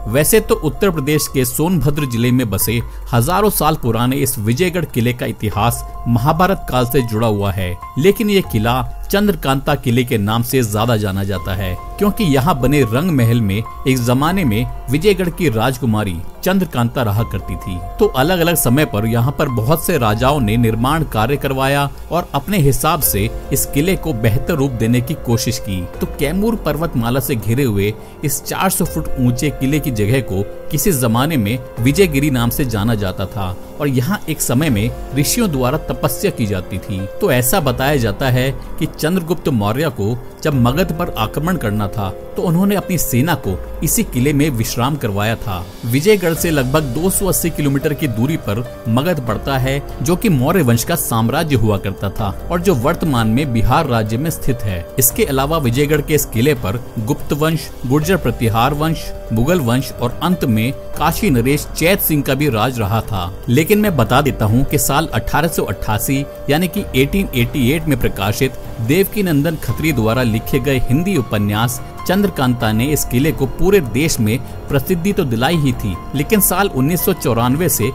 वैसे तो उत्तर प्रदेश के सोनभद्र जिले में बसे हजारों साल पुराने इस विजयगढ़ किले का इतिहास महाभारत काल से जुड़ा हुआ है, लेकिन ये किला चंद्रकांता किले के नाम से ज्यादा जाना जाता है क्योंकि यहाँ बने रंग महल में एक जमाने में विजयगढ़ की राजकुमारी चंद्रकांता रहा करती थी। तो अलग अलग समय पर यहाँ पर बहुत से राजाओं ने निर्माण कार्य करवाया और अपने हिसाब से इस किले को बेहतर रूप देने की कोशिश की। तो कैमूर पर्वतमाला से घिरे हुए इस 400 फुट ऊंचे किले की जगह को किसी जमाने में विजयगिरी नाम से जाना जाता था और यहाँ एक समय में ऋषियों द्वारा तपस्या की जाती थी। तो ऐसा बताया जाता है कि चंद्रगुप्त मौर्य को जब मगध पर आक्रमण करना था तो उन्होंने अपनी सेना को इसी किले में विश्राम करवाया था। विजयगढ़ से लगभग 280 किलोमीटर की दूरी पर मगध पड़ता है, जो कि मौर्य वंश का साम्राज्य हुआ करता था और जो वर्तमान में बिहार राज्य में स्थित है। इसके अलावा विजयगढ़ के इस किले पर गुप्त वंश, गुर्जर प्रतिहार वंश, मुगल वंश और अंत में काशी नरेश चैत सिंह का भी राज रहा था। लेकिन मैं बता देता हूँ कि साल 1888 यानी कि 1888 में प्रकाशित देवकी नंदन खत्री द्वारा लिखे गए हिंदी उपन्यास चंद्रकांता ने इस किले को पूरे देश में प्रसिद्धि तो दिलाई ही थी, लेकिन साल 1994 से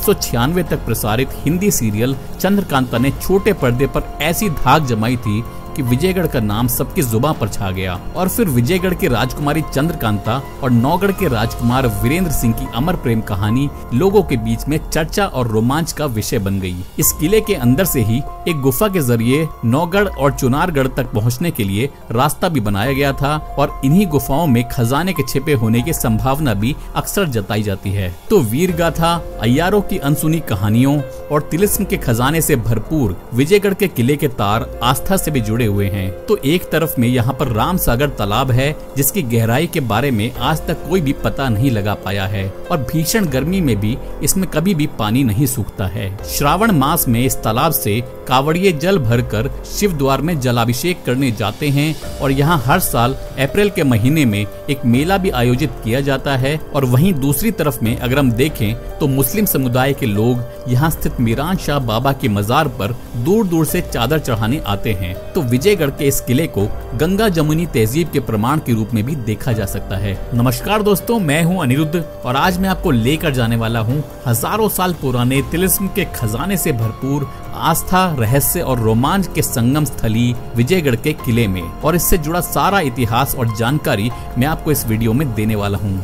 1996 तक प्रसारित हिंदी सीरियल चंद्रकांता ने छोटे पर्दे पर ऐसी धाक जमाई थी कि विजयगढ़ का नाम सबकी जुबान पर छा गया। और फिर विजयगढ़ की राजकुमारी चंद्रकांता और नौगढ़ के राजकुमार वीरेंद्र सिंह की अमर प्रेम कहानी लोगों के बीच में चर्चा और रोमांच का विषय बन गई। इस किले के अंदर से ही एक गुफा के जरिए नौगढ़ और चुनारगढ़ तक पहुंचने के लिए रास्ता भी बनाया गया था और इन्हीं गुफाओं में खजाने के छिपे होने की संभावना भी अक्सर जताई जाती है। तो वीर गाथा, अय्यारों की अनसुनी कहानियों और तिलिस्म के खजाने से भरपूर विजयगढ़ के किले के तार आस्था से भी जुड़े हुए हैं। तो एक तरफ में यहाँ पर राम सागर तालाब है, जिसकी गहराई के बारे में आज तक कोई भी पता नहीं लगा पाया है और भीषण गर्मी में भी इसमें कभी भी पानी नहीं सूखता है। श्रावण मास में इस तालाब से कावड़िए जल भरकर शिव द्वार में जलाभिषेक करने जाते हैं और यहाँ हर साल अप्रैल के महीने में एक मेला भी आयोजित किया जाता है। और वहीं दूसरी तरफ में अगर हम देखें तो मुस्लिम समुदाय के लोग यहाँ स्थित मीरान शाह बाबा की मजार पर दूर दूर से चादर चढ़ाने आते हैं। तो विजयगढ़ के इस किले को गंगा जमुनी तहजीब के प्रमाण के रूप में भी देखा जा सकता है। नमस्कार दोस्तों, मैं हूं अनिरुद्ध और आज मैं आपको लेकर जाने वाला हूं हजारों साल पुराने तिलिस्म के खजाने से भरपूर आस्था, रहस्य और रोमांच के संगम स्थली विजयगढ़ के किले में, और इससे जुड़ा सारा इतिहास और जानकारी मैं आपको इस वीडियो में देने वाला हूँ।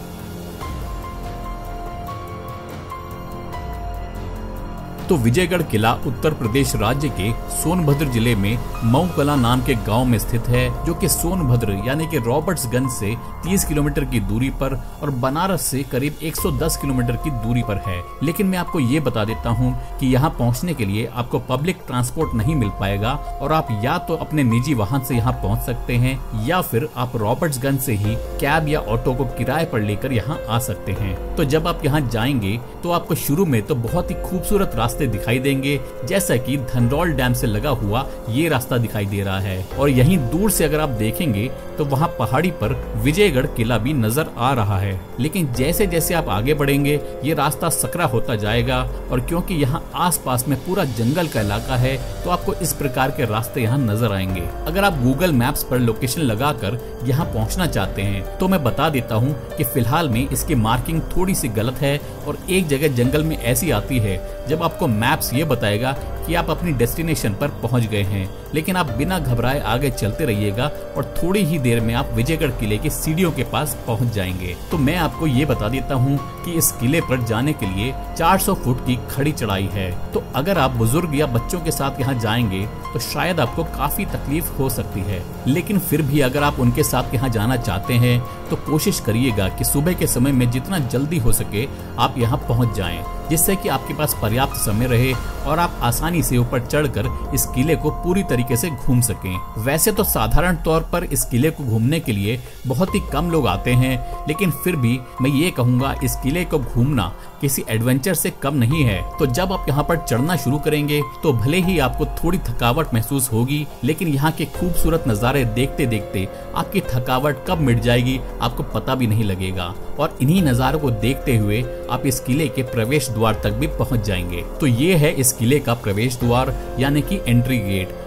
तो विजयगढ़ किला उत्तर प्रदेश राज्य के सोनभद्र जिले में मऊ कला नाम के गांव में स्थित है, जो कि सोनभद्र यानी कि रॉबर्ट्सगंज से 30 किलोमीटर की दूरी पर और बनारस से करीब 110 किलोमीटर की दूरी पर है। लेकिन मैं आपको ये बता देता हूँ कि यहाँ पहुँचने के लिए आपको पब्लिक ट्रांसपोर्ट नहीं मिल पाएगा और आप या तो अपने निजी वाहन से यहाँ पहुँच सकते हैं या फिर आप रॉबर्ट्सगंज से ही कैब या ऑटो को किराए पर लेकर यहाँ आ सकते हैं। तो जब आप यहाँ जाएंगे तो आपको शुरू में तो बहुत ही खूबसूरत रास्ते दिखाई देंगे, जैसा कि धनरौल डैम से लगा हुआ ये रास्ता दिखाई दे रहा है और यहीं दूर से अगर आप देखेंगे तो वहाँ पहाड़ी पर विजयगढ़ किला भी नजर आ रहा है। लेकिन जैसे जैसे आप आगे बढ़ेंगे ये रास्ता सकरा होता जाएगा और क्योंकि यहाँ आसपास में पूरा जंगल का इलाका है तो आपको इस प्रकार के रास्ते यहाँ नजर आएंगे। अगर आप गूगल मैप्स पर लोकेशन लगाकर यहाँ पहुँचना चाहते हैं तो मैं बता देता हूँ कि फिलहाल में इसकी मार्किंग थोड़ी सी गलत है और एक जगह जंगल में ऐसी आती है जब आपको मैप्स ये बताएगा कि आप अपनी डेस्टिनेशन पर पहुंच गए हैं, लेकिन आप बिना घबराए आगे चलते रहिएगा और थोड़ी ही देर में आप विजयगढ़ किले की सीढ़ियों के पास पहुंच जाएंगे। तो मैं आपको ये बता देता हूं कि इस किले पर जाने के लिए 400 फुट की खड़ी चढ़ाई है। तो अगर आप बुजुर्ग या बच्चों के साथ यहाँ जाएंगे तो शायद आपको काफी तकलीफ हो सकती है, लेकिन फिर भी अगर आप उनके साथ यहाँ जाना चाहते हैं तो कोशिश करिएगा कि सुबह के समय में जितना जल्दी हो सके आप यहाँ पहुँच जाएं, जिससे कि आपके पास पर्याप्त समय रहे और आप आसानी से ऊपर चढ़कर इस किले को पूरी तरीके से घूम सकें। वैसे तो साधारण तौर पर इस किले को घूमने के लिए बहुत ही कम लोग आते हैं, लेकिन फिर भी मैं ये कहूँगा इस किले को घूमना किसी एडवेंचर से कम नहीं है। तो जब आप यहाँ पर चढ़ना शुरू करेंगे तो भले ही आपको थोड़ी थकावट महसूस होगी, लेकिन यहाँ के खूबसूरत नज़ारे देखते देखते आपकी थकावट कब मिट जाएगी आपको पता भी नहीं लगेगा और इन्हीं नज़ारों को देखते हुए आप इस किले के प्रवेश द्वार तक भी पहुँच जाएंगे। तो ये है इस किले का प्रवेश द्वार यानी कि एंट्री गेट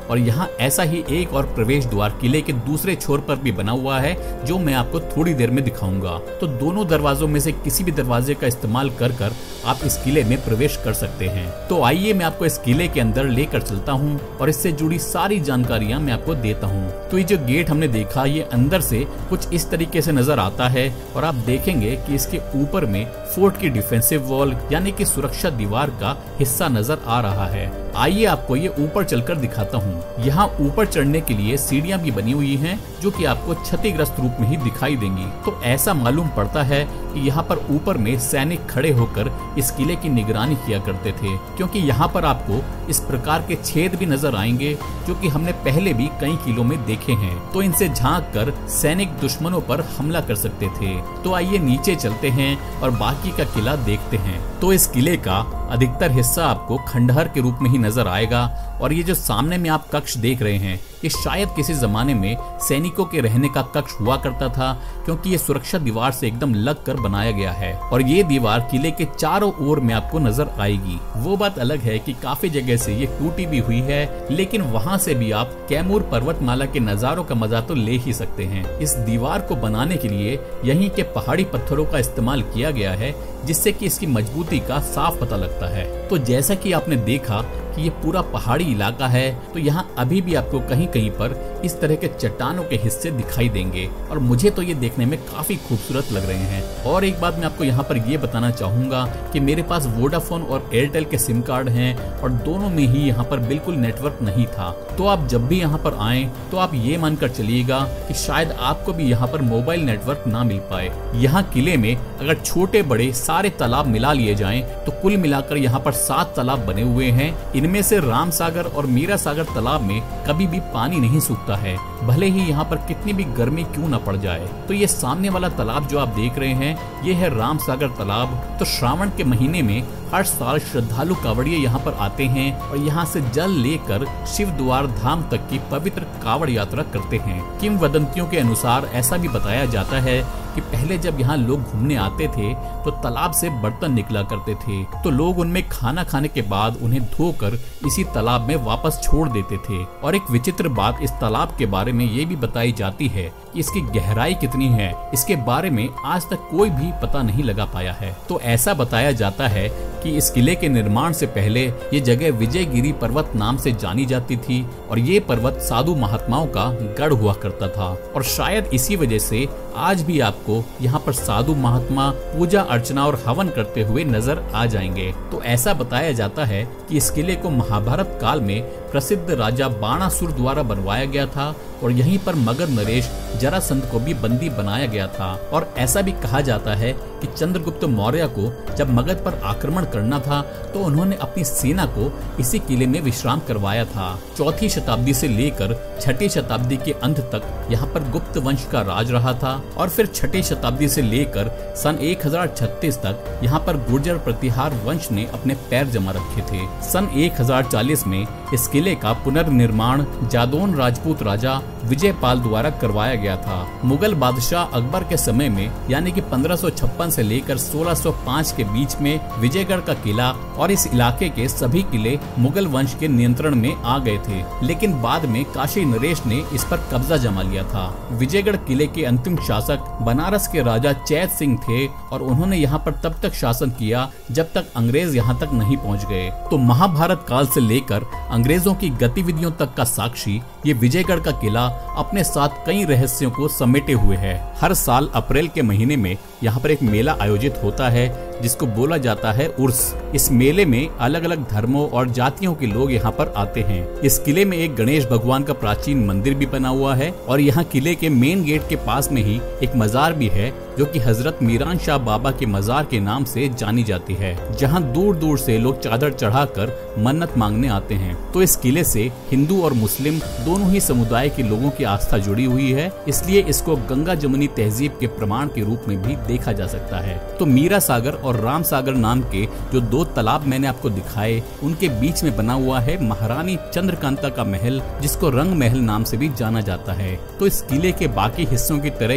और यहाँ ऐसा ही एक और प्रवेश द्वार किले के दूसरे छोर पर भी बना हुआ है, जो मैं आपको थोड़ी देर में दिखाऊंगा। तो दोनों दरवाजों में से किसी भी दरवाजे का इस्तेमाल कर आप इस किले में प्रवेश कर सकते हैं। तो आइए मैं आपको इस किले के अंदर लेकर चलता हूँ और इससे जुड़ी सारी जानकारियाँ मैं आपको देता हूँ। तो ये जो गेट हमने देखा, ये अंदर से कुछ इस तरीके से नजर आता है और आप देखेंगे कि इसके ऊपर में फोर्ट की डिफेंसिव वॉल यानी कि सुरक्षा दीवार का हिस्सा नजर आ रहा है। आइए आपको ये ऊपर चलकर दिखाता हूँ। यहाँ ऊपर चढ़ने के लिए सीढ़ियाँ भी बनी हुई हैं, जो कि आपको क्षतिग्रस्त रूप में ही दिखाई देंगी। तो ऐसा मालूम पड़ता है कि यहाँ पर ऊपर में सैनिक खड़े होकर इस किले की निगरानी किया करते थे, क्योंकि यहाँ पर आपको इस प्रकार के छेद भी नजर आएंगे, जो कि हमने पहले भी कई किलों में देखे हैं। तो इनसे झांक कर सैनिक दुश्मनों पर हमला कर सकते थे। तो आइए नीचे चलते हैं और बाकी का किला देखते हैं। तो इस किले का अधिकतर हिस्सा आपको खंडहर के रूप में ही नजर आएगा और ये जो सामने में आप कक्ष देख रहे हैं, ये शायद किसी जमाने में सैनिकों के रहने का कक्ष हुआ करता था, क्योंकि ये सुरक्षा दीवार से एकदम लग कर बनाया गया है और ये दीवार किले के चारों ओर में आपको नजर आएगी। वो बात अलग है कि काफी जगह से ये टूटी भी हुई है, लेकिन वहाँ से भी आप कैमूर पर्वतमाला के नजारों का मजा तो ले ही सकते हैं। इस दीवार को बनाने के लिए यहीं के पहाड़ी पत्थरों का इस्तेमाल किया गया है, जिससे कि इसकी मजबूती का साफ पता लगता है। तो जैसा कि आपने देखा कि ये पूरा पहाड़ी इलाका है, तो यहाँ अभी भी आपको कहीं कहीं पर इस तरह के चट्टानों के हिस्से दिखाई देंगे और मुझे तो ये देखने में काफी खूबसूरत लग रहे हैं। और एक बात मैं आपको यहाँ पर ये बताना चाहूंगा कि मेरे पास वोडाफोन और एयरटेल के सिम कार्ड हैं और दोनों में ही यहाँ पर बिल्कुल नेटवर्क नहीं था। तो आप जब भी यहाँ पर आए तो आप ये मानकर चलिएगा कि शायद आपको भी यहाँ पर मोबाइल नेटवर्क ना मिल पाए। यहाँ किले में अगर छोटे बड़े सारे तालाब मिला लिए जाएं तो कुल मिलाकर यहाँ पर 7 तालाब बने हुए हैं। इनमें से राम सागर और मीरा सागर तालाब में कभी भी पानी नहीं सूखता है, भले ही यहाँ पर कितनी भी गर्मी क्यों न पड़ जाए। तो ये सामने वाला तालाब जो आप देख रहे हैं, ये है राम सागर तालाब। तो श्रावण के महीने में हर साल श्रद्धालु कांवड़िए यहाँ पर आते हैं और यहाँ से जल लेकर शिव द्वार धाम तक की पवित्र कांवड़ यात्रा करते हैं। किंवदंतियों के अनुसार ऐसा भी बताया जाता है कि पहले जब यहाँ लोग घूमने आते थे तो तालाब से बर्तन निकला करते थे, तो लोग उनमें खाना खाने के बाद उन्हें धोकर इसी तालाब में वापस छोड़ देते थे। और एक विचित्र बात इस तालाब के बारे में ये भी बताई जाती है कि इसकी गहराई कितनी है, इसके बारे में आज तक कोई भी पता नहीं लगा पाया है। तो ऐसा बताया जाता है कि इस किले के निर्माण से पहले ये जगह विजयगिरी पर्वत नाम से जानी जाती थी और ये पर्वत साधु महात्माओं का गढ़ हुआ करता था और शायद इसी वजह से आज भी आपको यहाँ पर साधु महात्मा पूजा अर्चना और हवन करते हुए नजर आ जाएंगे। तो ऐसा बताया जाता है कि इस किले को महाभारत काल में प्रसिद्ध राजा बाणासुर द्वारा बनवाया गया था और यहीं पर मगध नरेश जरासंध को भी बंदी बनाया गया था। और ऐसा भी कहा जाता है कि चंद्रगुप्त मौर्य को जब मगध पर आक्रमण करना था तो उन्होंने अपनी सेना को इसी किले में विश्राम करवाया था। 4वीं शताब्दी से लेकर 6वीं शताब्दी के अंत तक यहाँ पर गुप्त वंश का राज रहा था और फिर 6वीं शताब्दी से लेकर सन 1036 तक यहाँ पर गुर्जर प्रतिहार वंश ने अपने पैर जमा रखे थे। सन 1040 में इस किले का पुनर्निर्माण जादौन राजपूत राजा विजयपाल द्वारा करवाया गया था। मुगल बादशाह अकबर के समय में यानी कि 1556 से लेकर 1605 के बीच में विजयगढ़ का किला और इस इलाके के सभी किले मुगल वंश के नियंत्रण में आ गए थे, लेकिन बाद में काशी नरेश ने इस पर कब्जा जमा लिया था। विजयगढ़ किले के अंतिम शासक बनारस के राजा चैत सिंह थे और उन्होंने यहाँ पर तब तक शासन किया जब तक अंग्रेज यहाँ तक नहीं पहुँच गए। तो महाभारत काल से लेकर अंग्रेजों की गतिविधियों तक का साक्षी ये विजयगढ़ का किला अपने साथ कई रहस्यों को समेटे हुए है। हर साल अप्रैल के महीने में यहाँ पर एक मेला आयोजित होता है जिसको बोला जाता है उर्स। इस मेले में अलग अलग धर्मों और जातियों के लोग यहाँ पर आते हैं। इस किले में एक गणेश भगवान का प्राचीन मंदिर भी बना हुआ है और यहाँ किले के मेन गेट के पास में ही एक मजार भी है जो कि हजरत मीरान शाह बाबा के मजार के नाम से जानी जाती है, जहाँ दूर दूर से लोग चादर चढ़ाकर मन्नत मांगने आते हैं। तो इस किले से हिंदू और मुस्लिम दोनों ही समुदाय के लोगों की आस्था जुड़ी हुई है, इसलिए इसको गंगा जमुनी तहजीब के प्रमाण के रूप में भी देखा जा सकता है। तो मीरा सागर और राम सागर नाम के जो 2 तालाब मैंने आपको दिखाए, उनके बीच में बना हुआ है महारानी चंद्रकांता का महल, जिसको रंग महल नाम से भी जाना जाता है। तो इस किले के बाकी हिस्सों की तरह ही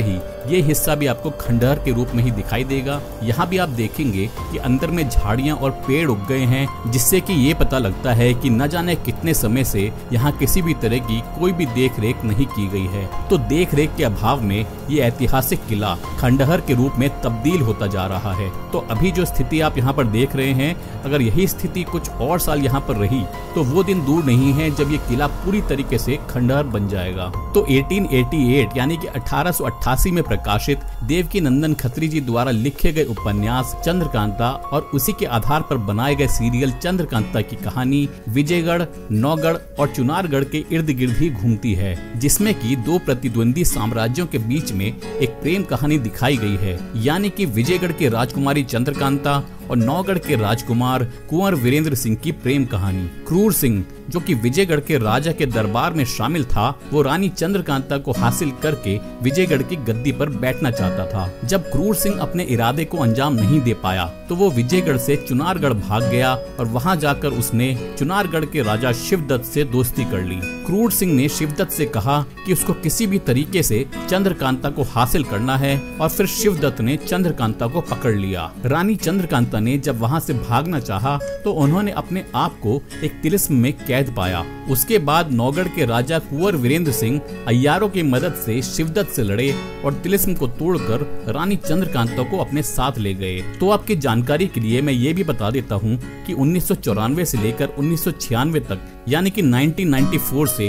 ये हिस्सा भी आपको खंडहर के रूप में ही दिखाई देगा। यहाँ भी आप देखेंगे कि अंदर में झाड़ियाँ और पेड़ उग गए हैं, जिससे कि ये पता लगता है कि न जाने कितने समय से यहाँ किसी भी तरह की कोई भी देख रेख नहीं की गई है। तो देख रेख के अभाव में ये ऐतिहासिक किला खंडहर के रूप में तब्दील होता जा रहा है। तो अभी जो स्थिति आप यहाँ पर देख रहे हैं, अगर यही स्थिति कुछ और साल यहाँ पर रही तो वो दिन दूर नहीं है जब ये किला पूरी तरीके से खंडहर बन जाएगा। तो 1888 यानी कि 1888 में प्रकाशित देवकी नंदन खत्री जी द्वारा लिखे गए उपन्यास चंद्रकांता और उसी के आधार पर बनाए गए सीरियल चंद्रकांता की कहानी विजयगढ़, नौगढ़ और चुनारगढ़ के इर्द गिर्द ही घूमती है, जिसमें कि दो प्रतिद्वंदी साम्राज्यों के बीच में एक प्रेम कहानी दिखाई गई है, यानी कि विजयगढ़ की राजकुमारी चंद्रकांता और नौगढ़ के राजकुमार कुंवर वीरेंद्र सिंह की प्रेम कहानी। क्रूर सिंह जो कि विजयगढ़ के राजा के दरबार में शामिल था, वो रानी चंद्रकांता को हासिल करके विजयगढ़ की गद्दी पर बैठना चाहता था। जब क्रूर सिंह अपने इरादे को अंजाम नहीं दे पाया तो वो विजयगढ़ से चुनारगढ़ भाग गया और वहां जाकर उसने चुनारगढ़ के राजा शिवदत्त से दोस्ती कर ली। क्रूर सिंह ने शिवदत्त से कहा कि उसको किसी भी तरीके से चंद्रकांता को हासिल करना है और फिर शिवदत्त ने चंद्रकांता को पकड़ लिया। रानी चंद्रकांता ने जब वहां से भागना चाहा तो उन्होंने अपने आप को एक तिलिस्म में कैद पाया। उसके बाद नौगढ़ के राजा कुंवर वीरेंद्र सिंह अय्यारों की मदद से शिवदत्त से लड़े और तिलिस्म को तोड़कर रानी चंद्रकांता को अपने साथ ले गए। तो आपकी जानकारी के लिए मैं ये भी बता देता हूँ कि 1994 से लेकर 1996 तक यानी कि 1994 से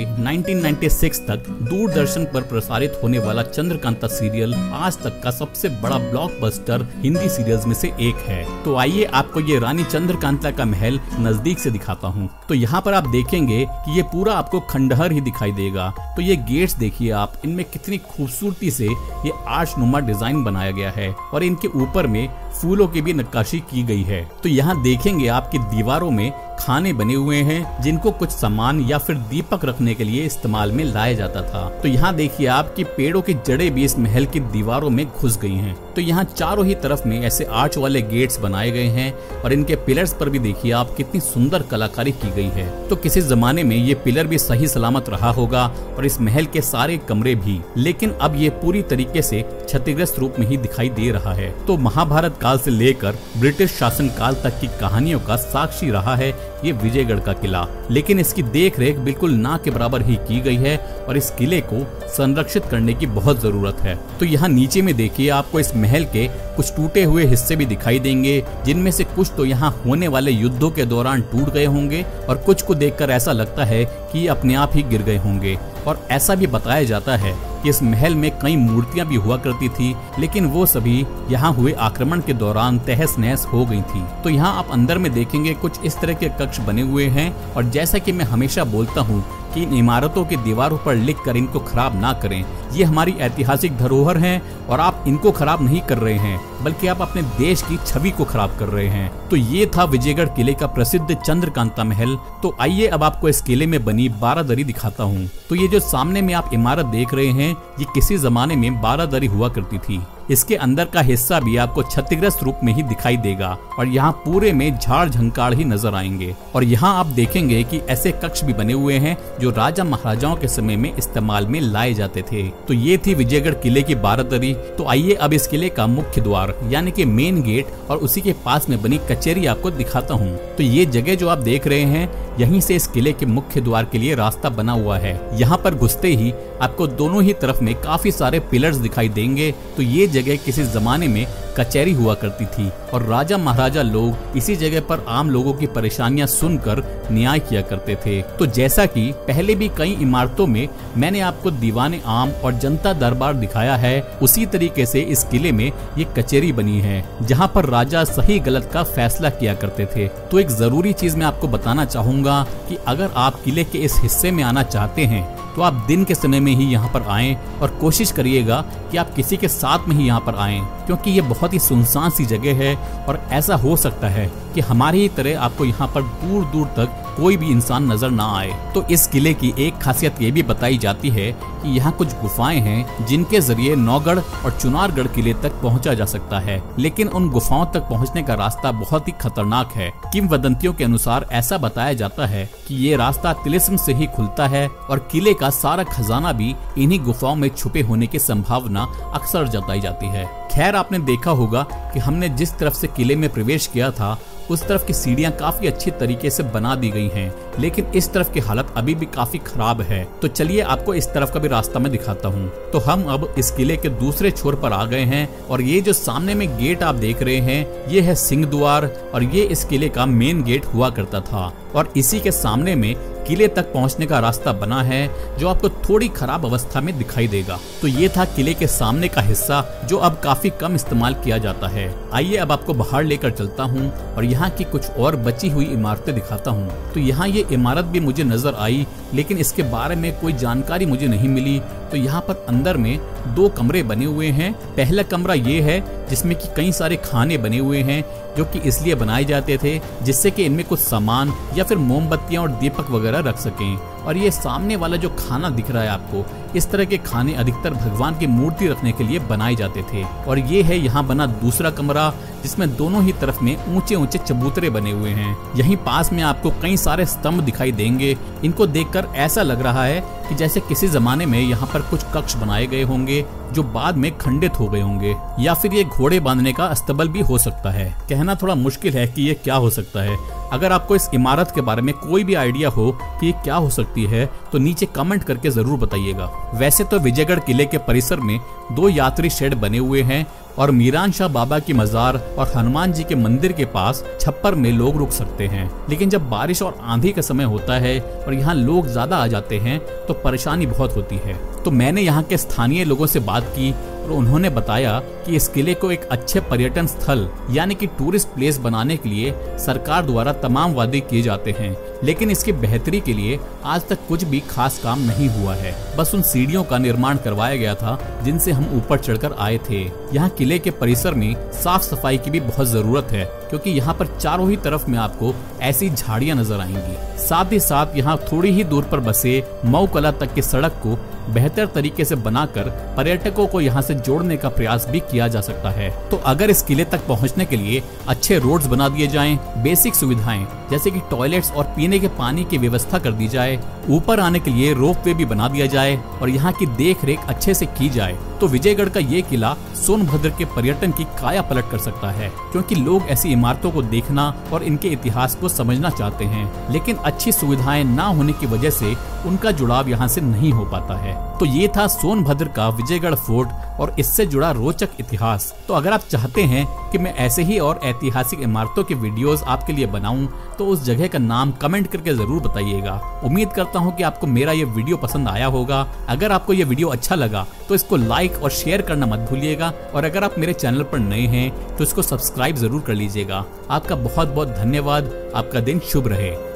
1996 तक दूरदर्शन पर प्रसारित होने वाला चंद्रकांता सीरियल आज तक का सबसे बड़ा ब्लॉकबस्टर हिंदी सीरियल्स में से एक है। तो आइए आपको ये रानी चंद्रकांता का महल नजदीक से दिखाता हूँ। तो यहाँ पर आप देखेंगे कि ये पूरा आपको खंडहर ही दिखाई देगा। तो ये गेट्स देखिए आप, इनमें कितनी खूबसूरती से ये आर्चनुमा डिजाइन बनाया गया है और इनके ऊपर में फूलों की भी नक्काशी की गई है। तो यहाँ देखेंगे आपकी दीवारों में खाने बने हुए हैं जिनको कुछ सामान या फिर दीपक रखने के लिए इस्तेमाल में लाया जाता था। तो यहाँ देखिए आप कि पेड़ों की जड़ें भी इस महल की दीवारों में घुस गई हैं। तो यहाँ चारों ही तरफ में ऐसे आर्च वाले गेट्स बनाए गए हैं और इनके पिलर्स पर भी देखिए आप कितनी सुंदर कलाकारी की गई है। तो किसी जमाने में ये पिलर भी सही सलामत रहा होगा और इस महल के सारे कमरे भी, लेकिन अब ये पूरी तरीके से क्षतिग्रस्त रूप में ही दिखाई दे रहा है। तो महाभारत काल से लेकर ब्रिटिश शासन काल तक की कहानियों का साक्षी रहा है ये विजयगढ़ का किला, लेकिन इसकी देख रेख बिल्कुल ना के बराबर ही की गई है और इस किले को संरक्षित करने की बहुत जरूरत है। तो यहाँ नीचे में देखिए आपको इस महल के कुछ टूटे हुए हिस्से भी दिखाई देंगे, जिनमें से कुछ तो यहाँ होने वाले युद्धों के दौरान टूट गए होंगे और कुछ को देखकर ऐसा लगता है कि ये अपने आप ही गिर गए होंगे। और ऐसा भी बताया जाता है कि इस महल में कई मूर्तियां भी हुआ करती थी, लेकिन वो सभी यहाँ हुए आक्रमण के दौरान तहस नहस हो गई थी। तो यहाँ आप अंदर में देखेंगे कुछ इस तरह के कक्ष बने हुए हैं और जैसा कि मैं हमेशा बोलता हूँ कि इन इमारतों की दीवारों पर लिखकर इनको खराब ना करें। ये हमारी ऐतिहासिक धरोहर हैं और आप इनको खराब नहीं कर रहे हैं, बल्कि आप अपने देश की छवि को खराब कर रहे हैं। तो ये था विजयगढ़ किले का प्रसिद्ध चंद्रकांता महल। तो आइए अब आपको इस किले में बनी बारादरी दिखाता हूँ। तो ये जो सामने में आप इमारत देख रहे हैं, ये किसी जमाने में बारादरी हुआ करती थी। इसके अंदर का हिस्सा भी आपको क्षतिग्रस्त रूप में ही दिखाई देगा और यहाँ पूरे में झाड़ झंकाड़ ही नजर आएंगे। और यहाँ आप देखेंगे कि ऐसे कक्ष भी बने हुए हैं जो राजा महाराजाओं के समय में इस्तेमाल में लाए जाते थे। तो ये थी विजयगढ़ किले की बारादरी। तो आइए अब इस किले का मुख्य द्वार यानी कि मेन गेट और उसी के पास में बनी कचेरी आपको दिखाता हूँ। तो ये जगह जो आप देख रहे हैं, यहीं से इस किले के मुख्य द्वार के लिए रास्ता बना हुआ है। यहाँ पर घुसते ही आपको दोनों ही तरफ में काफी सारे पिलर्स दिखाई देंगे। तो ये जगह किसी जमाने में कचहरी हुआ करती थी और राजा महाराजा लोग इसी जगह पर आम लोगों की परेशानियां सुनकर न्याय किया करते थे। तो जैसा कि पहले भी कई इमारतों में मैंने आपको दीवाने आम और जनता दरबार दिखाया है, उसी तरीके से इस किले में ये कचहरी बनी है जहां पर राजा सही गलत का फैसला किया करते थे। तो एक जरूरी चीज मैं आपको बताना चाहूंगा कि अगर आप किले के इस हिस्से में आना चाहते हैं तो आप दिन के समय में ही यहाँ पर आएं और कोशिश करिएगा कि आप किसी के साथ में ही यहाँ पर आएं, क्योंकि ये बहुत ही सुनसान सी जगह है और ऐसा हो सकता है कि हमारी ही तरह आपको यहाँ पर दूर दूर तक कोई भी इंसान नजर ना आए। तो इस किले की एक खासियत ये भी बताई जाती है कि यहाँ कुछ गुफाएं हैं जिनके जरिए नौगढ़ और चुनारगढ़ किले तक पहुँचा जा सकता है, लेकिन उन गुफाओं तक पहुँचने का रास्ता बहुत ही खतरनाक है। किंवदंतियों के अनुसार ऐसा बताया जाता है कि ये रास्ता तिलिस्म से ही खुलता है और किले का सारा खजाना भी इन्हीं गुफाओं में छुपे होने की संभावना अक्सर जताई जाती है। खैर, आपने देखा होगा कि हमने जिस तरफ से किले में प्रवेश किया था उस तरफ की सीढ़ियां काफी अच्छी तरीके से बना दी गई हैं, लेकिन इस तरफ की हालत अभी भी काफी खराब है। तो चलिए आपको इस तरफ का भी रास्ता मैं दिखाता हूँ। तो हम अब इस किले के दूसरे छोर पर आ गए हैं और ये जो सामने में गेट आप देख रहे हैं ये है सिंह द्वार और ये इस किले का मेन गेट हुआ करता था और इसी के सामने में किले तक पहुंचने का रास्ता बना है जो आपको थोड़ी खराब अवस्था में दिखाई देगा। तो ये था किले के सामने का हिस्सा जो अब काफी कम इस्तेमाल किया जाता है। आइए अब आपको बाहर लेकर चलता हूँ और यहाँ की कुछ और बची हुई इमारतें दिखाता हूँ। तो यहाँ ये इमारत भी मुझे नजर आई, लेकिन इसके बारे में कोई जानकारी मुझे नहीं मिली। तो यहाँ पर अंदर में 2 कमरे बने हुए हैं। पहला कमरा ये है जिसमें कि कई सारे खाने बने हुए हैं जो कि इसलिए बनाए जाते थे जिससे कि इनमें कुछ सामान या फिर मोमबत्तियां और दीपक वगैरह रख सकें। और ये सामने वाला जो खाना दिख रहा है आपको, इस तरह के खाने अधिकतर भगवान की मूर्ति रखने के लिए बनाए जाते थे। और ये है यहाँ बना दूसरा कमरा जिसमें दोनों ही तरफ में ऊंचे ऊंचे चबूतरे बने हुए हैं। यहीं पास में आपको कई सारे स्तंभ दिखाई देंगे। इनको देखकर ऐसा लग रहा है कि जैसे किसी जमाने में यहाँ पर कुछ कक्ष बनाए गए होंगे जो बाद में खंडित हो गए होंगे, या फिर ये घोड़े बांधने का अस्तबल भी हो सकता है। कहना थोड़ा मुश्किल है कि ये क्या हो सकता है। अगर आपको इस इमारत के बारे में कोई भी आइडिया हो कि ये क्या हो सकती है तो नीचे कमेंट करके जरूर बताइएगा। वैसे तो विजयगढ़ किले के परिसर में 2 यात्री शेड बने हुए हैं और मीरान शाह बाबा की मजार और हनुमान जी के मंदिर के पास छप्पर में लोग रुक सकते हैं, लेकिन जब बारिश और आंधी का समय होता है और यहाँ लोग ज्यादा आ जाते हैं तो परेशानी बहुत होती है। तो मैंने यहाँ के स्थानीय लोगों से बात की और उन्होंने बताया कि इस किले को एक अच्छे पर्यटन स्थल यानी कि टूरिस्ट प्लेस बनाने के लिए सरकार द्वारा तमाम वादे किए जाते हैं, लेकिन इसकी बेहतरी के लिए आज तक कुछ भी खास काम नहीं हुआ है। बस उन सीढ़ियों का निर्माण करवाया गया था जिनसे हम ऊपर चढ़कर आए थे। यहाँ किले के परिसर में साफ सफाई की भी बहुत जरूरत है क्योंकि यहाँ पर चारों ही तरफ में आपको ऐसी झाड़ियाँ नजर आएंगी। साथ ही साथ यहाँ थोड़ी ही दूर पर बसे मऊ कला तक की सड़क को बेहतर तरीके से बनाकर पर्यटकों को यहाँ से जोड़ने का प्रयास भी किया जा सकता है। तो अगर इस किले तक पहुँचने के लिए अच्छे रोड्स बना दिए जाएं, बेसिक सुविधाएं जैसे कि टॉयलेट्स और पीने के पानी की व्यवस्था कर दी जाए, ऊपर आने के लिए रोपवे भी बना दिया जाए और यहाँ की देख रेख अच्छे से की जाए, तो विजयगढ़ का ये किला सोनभद्र के पर्यटन की काया पलट कर सकता है। क्योंकि लोग ऐसी इमारतों को देखना और इनके इतिहास को समझना चाहते हैं, लेकिन अच्छी सुविधाएं ना होने की वजह से उनका जुड़ाव यहाँ से नहीं हो पाता है। तो ये था सोनभद्र का विजयगढ़ फोर्ट और इससे जुड़ा रोचक इतिहास। तो अगर आप चाहते हैं कि मैं ऐसे ही और ऐतिहासिक इमारतों के वीडियोस आपके लिए बनाऊं तो उस जगह का नाम कमेंट करके जरूर बताइएगा। उम्मीद करता हूं कि आपको मेरा ये वीडियो पसंद आया होगा। अगर आपको ये वीडियो अच्छा लगा तो इसको लाइक और शेयर करना मत भूलिएगा और अगर आप मेरे चैनल पर नए हैं तो इसको सब्सक्राइब जरूर कर लीजिएगा। आपका बहुत बहुत धन्यवाद। आपका दिन शुभ रहे।